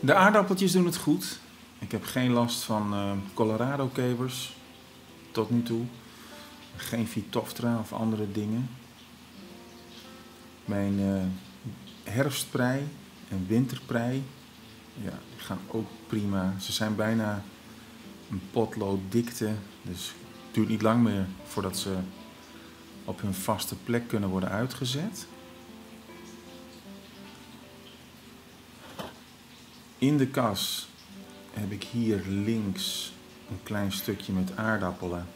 De aardappeltjes doen het goed. Ik heb geen last van Colorado-kevers tot nu toe. Geen Phytophthora of andere dingen. Mijn herfstprei en winterprei, ja, die gaan ook prima. Ze zijn bijna een potlood dikte, dus het duurt niet lang meer voordat ze op hun vaste plek kunnen worden uitgezet. In de kas heb ik hier links een klein stukje met aardappelen.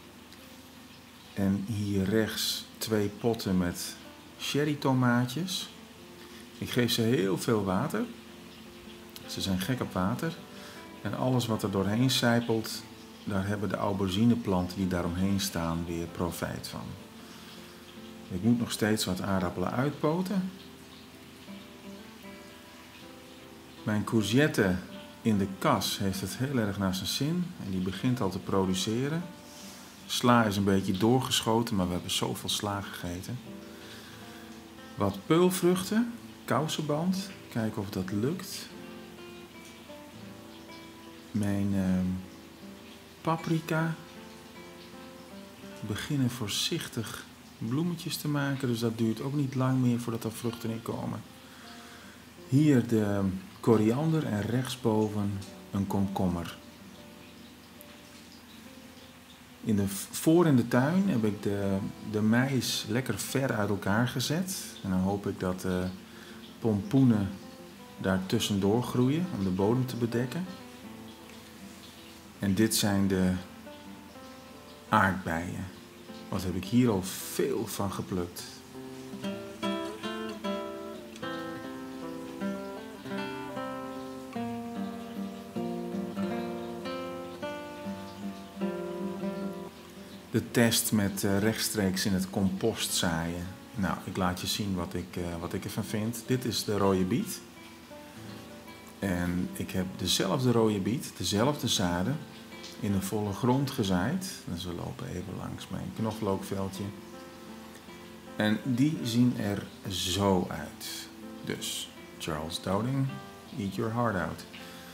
En hier rechts 2 potten met cherrytomaatjes. Ik geef ze heel veel water. Ze zijn gek op water. En alles wat er doorheen sijpelt, daar hebben de aubergineplanten die daaromheen staan weer profijt van. Ik moet nog steeds wat aardappelen uitpoten. Mijn courgette in de kas heeft het heel erg naar zijn zin. En die begint al te produceren. Sla is een beetje doorgeschoten, maar we hebben zoveel sla gegeten. Wat peulvruchten, kousenband. Kijken of dat lukt. Mijn paprika. Beginnen voorzichtig bloemetjes te maken, dus dat duurt ook niet lang meer voordat er vruchten in komen. Hier de koriander en rechtsboven een komkommer. Voor in de tuin heb ik de mais lekker ver uit elkaar gezet. En dan hoop ik dat de pompoenen daar tussendoor groeien om de bodem te bedekken. En dit zijn de aardbeien. Wat heb ik hier al veel van geplukt. De test met rechtstreeks in het compost zaaien. Nou, ik laat je zien wat ik ervan vind. Dit is de rode biet. En ik heb dezelfde rode biet, dezelfde zaden, in een volle grond gezaaid. Dus we lopen even langs mijn knoflookveldje. En die zien er zo uit. Dus, Charles Dowding, eat your heart out.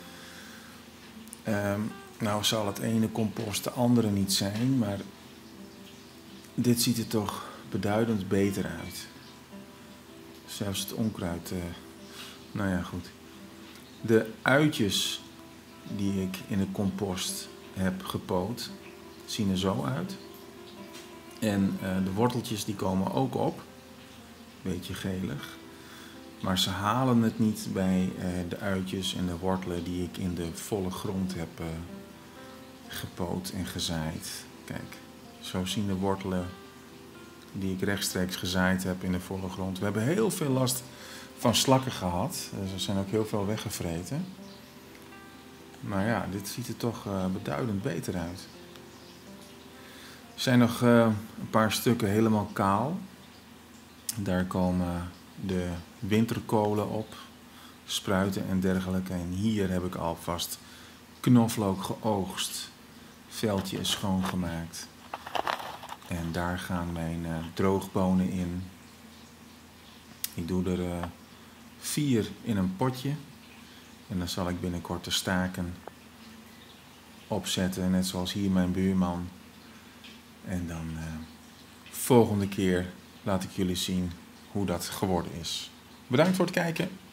Nou zal het ene compost de andere niet zijn, maar dit ziet er toch beduidend beter uit. Zelfs het onkruid, nou ja goed. De uitjes die ik in de compost heb gepoot, zien er zo uit. En de worteltjes die komen ook op. Beetje gelig. Maar ze halen het niet bij de uitjes en de wortelen die ik in de volle grond heb gepoot en gezaaid. Kijk, zo zien de wortelen die ik rechtstreeks gezaaid heb in de volle grond. We hebben heel veel last van slakken gehad. Dus er zijn ook heel veel weggevreten. Maar ja, dit ziet er toch beduidend beter uit. Er zijn nog een paar stukken helemaal kaal. Daar komen de winterkolen op, spruiten en dergelijke. En hier heb ik alvast knoflook geoogst. Veldje is schoongemaakt. En daar gaan mijn droogbonen in. Ik doe er 4 in een potje. En dan zal ik binnenkort de staken opzetten. Net zoals hier mijn buurman. En dan volgende keer laat ik jullie zien hoe dat geworden is. Bedankt voor het kijken.